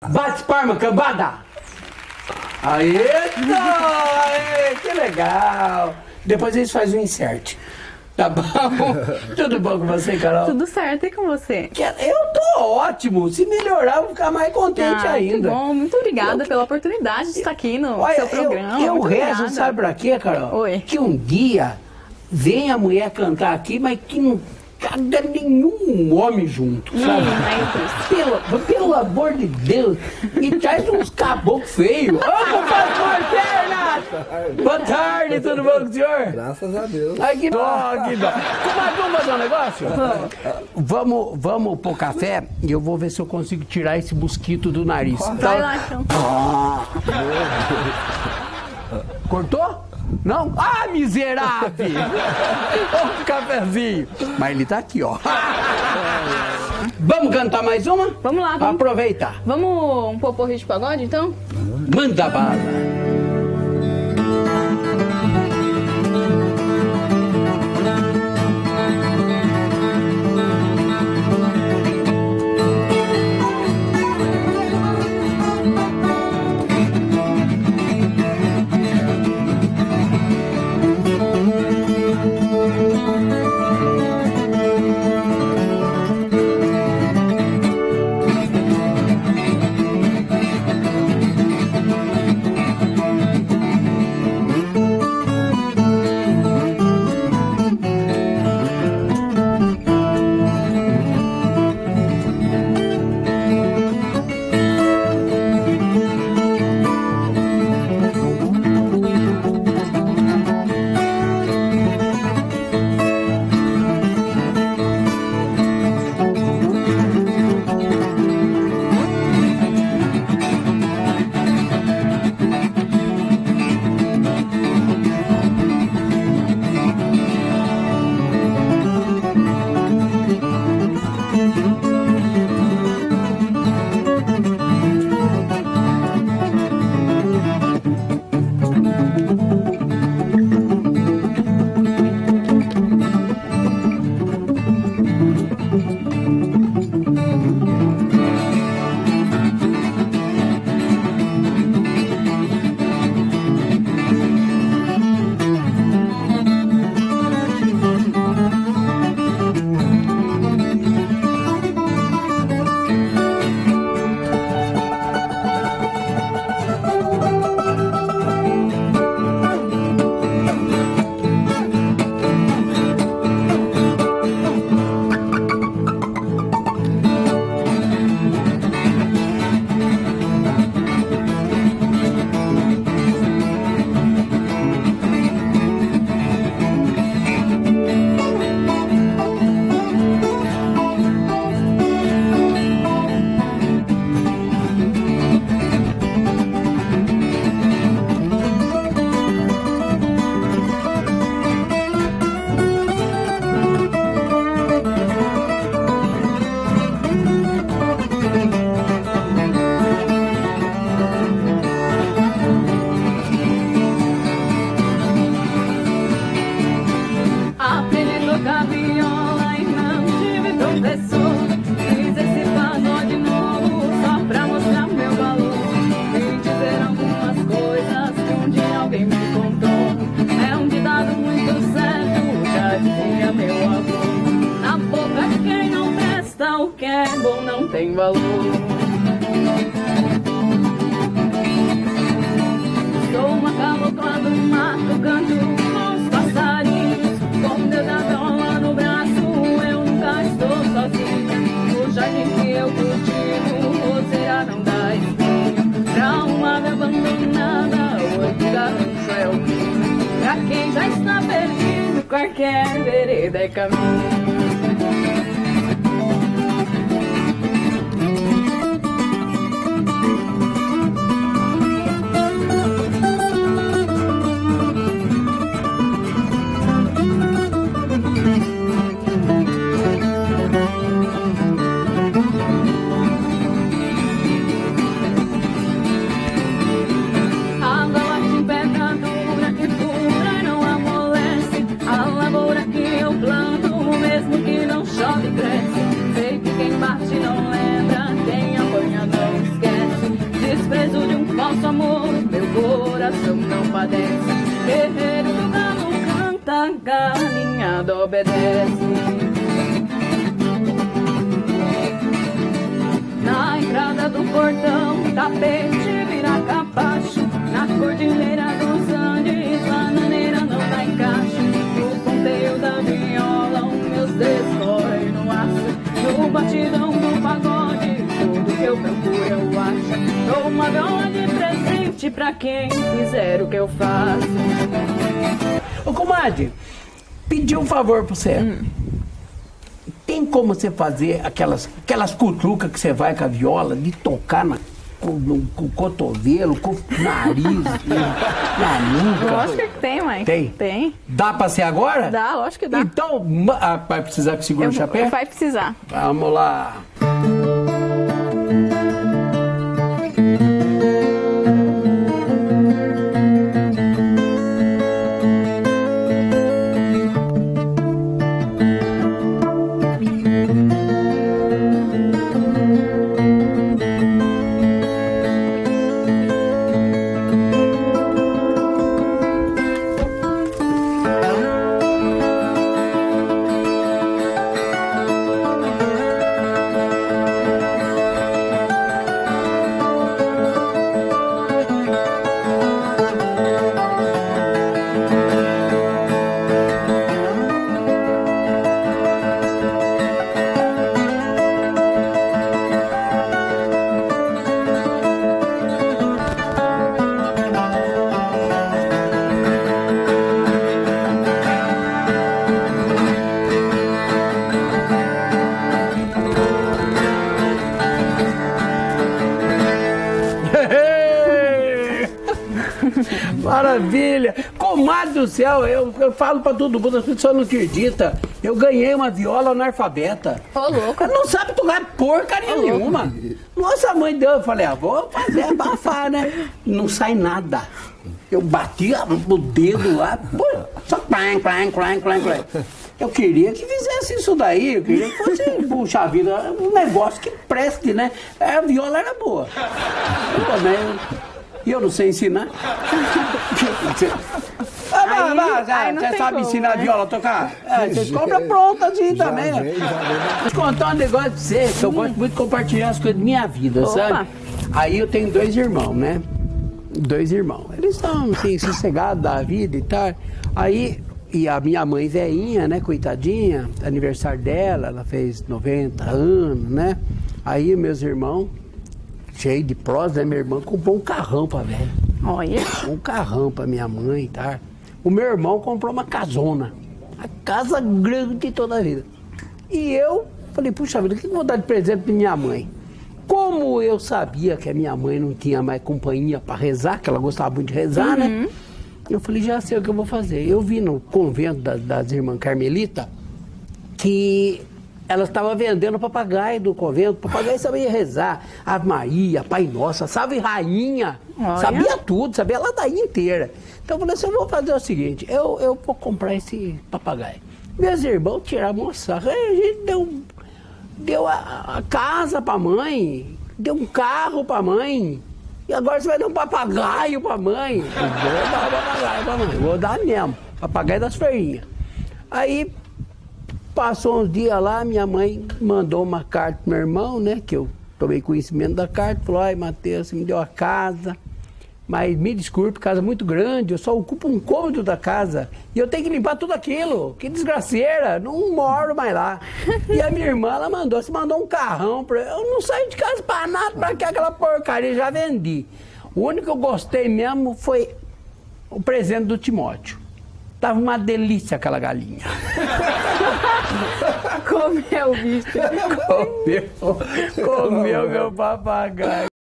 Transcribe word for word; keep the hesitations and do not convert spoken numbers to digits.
Bate palma, cambada! Aê, aê, que legal! Depois eles fazem um insert. Tá bom? Tudo bom com você, Carol? Tudo certo, e com você? Eu tô ótimo. Se melhorar, eu vou ficar mais contente ah, ainda. Que bom, muito obrigada eu... pela oportunidade de estar aqui no Olha, seu programa. Eu, eu rezo, obrigada. sabe pra quê, Carol? Oi. Que um dia vem a mulher cantar aqui, mas que não caga nenhum homem junto, sabe? Hum, pelo, pelo amor de Deus. E traz uns caboclos feios. Ô, pastor Renato! Boa tarde, tudo bom com o senhor? Graças a Deus. Ai, que dó, que dó. Mas vamos fazer um negócio? Vamos, vamos pro café e eu vou ver se eu consigo tirar esse mosquito do nariz. Vai lá, então. Ah. Cortou? Não? Ah, miserável! Ô, cafezinho! Mas ele tá aqui, ó. Vamos cantar mais uma? Vamos lá, vamos. Aproveitar. Vamos um poporri de pagode, então? Manda bala. Tem valor. Sou uma cabocla do mato, canto com os passarinhos. Com Deus da viola no braço, eu nunca estou sozinha. O jardim que eu cultivo, roseira não dá espinho. Pra uma ave abandonada, oito garrancho é o mínimo. Pra quem já está perdido, qualquer vereda é caminho. Mesmo coração não padece. Guerreiro do galo canta, galinhada obedece. Na entrada do portão, tapete vira capacho. Na cordilheira dos Andes, bananeira não dá encaixe. No ponteio da viola, os meus dedos correm no aço. No batidão do pagode, tudo que eu procuro eu acho. Dou uma viola de presente pra quem fizer o que eu faço. Ô, comadre, pedi um favor pra você. Hum. Tem como você fazer aquelas, aquelas cutucas que você vai com a viola, de tocar na, com, no, com o cotovelo, com o nariz, na nuca? Lógico que tem, mãe. Tem? Tem. Dá pra ser agora? Dá, lógico que dá. Então, ah, vai precisar que segure eu, o chapéu? Vai precisar. Vamos lá. Maravilha! Comadre do céu, eu, eu falo pra todo mundo, as pessoas não acreditam. Eu ganhei uma viola analfabeta. Ô, louco! Ela não sabe tocar porcaria Ô, nenhuma. Louco. Nossa, a mãe deu, eu falei, ah, vou fazer abafar, né? Não sai nada. Eu bati o dedo lá, só clang, clang, clang, clang, clang. Eu queria que fizesse isso daí, eu queria que fosse, puxa vida, um negócio que preste, né? A viola era boa. E eu não sei ensinar. Ah, aí, mas, aí você sabe como, ensinar né? a viola a tocar? É, você compra pronta assim já também. Vem, né? Vou te contar um negócio pra você, que eu gosto muito de compartilhar as coisas da minha vida, Opa. sabe? Aí eu tenho dois irmãos, né? Dois irmãos. Eles estão assim, sossegados da vida e tal. Aí, e a minha mãe velhinha, né, coitadinha, aniversário dela, ela fez noventa anos, né? Aí meus irmãos, cheio de prosa, né? Minha irmã comprou um carrão pra velha. Olha. Um carrão pra minha mãe e tal. O meu irmão comprou uma casona. A casa grande toda a vida. E eu falei, puxa vida, o que eu vou dar de presente pra minha mãe? Como eu sabia que a minha mãe não tinha mais companhia pra rezar, que ela gostava muito de rezar, uhum. né? Eu falei, já sei o que eu vou fazer. Eu vi no convento das, das irmãs Carmelita que elas estavam vendendo papagaio do convento. Papagaio sabia rezar. Ave Maria, Pai Nossa, Salve Rainha. Olha. Sabia tudo, sabia a ladainha inteira. Então eu falei assim, eu vou fazer o seguinte, eu, eu vou comprar esse papagaio. Meus irmãos tiraram a sarra, a gente deu, deu a, a casa pra mãe, deu um carro pra mãe. E agora você vai dar um papagaio pra mãe. Eu vou dar um papagaio pra mãe, vou dar mesmo. Papagaio das feirinhas. Aí passou uns dias lá, minha mãe mandou uma carta pro meu irmão, né? Que eu tomei conhecimento da carta. Falou, ai, Matheus, você me deu a casa. Mas me desculpe, casa muito grande, eu só ocupo um cômodo da casa. E eu tenho que limpar tudo aquilo. Que desgraceira, não moro mais lá. E a minha irmã, ela mandou, você mandou um carrão pra eu. Eu não saí de casa pra nada, pra que aquela porcaria, já vendi. O único que eu gostei mesmo foi o presente do Timóteo. Tava uma delícia aquela galinha. Comeu o bicho. Comeu, comeu meu papagaio.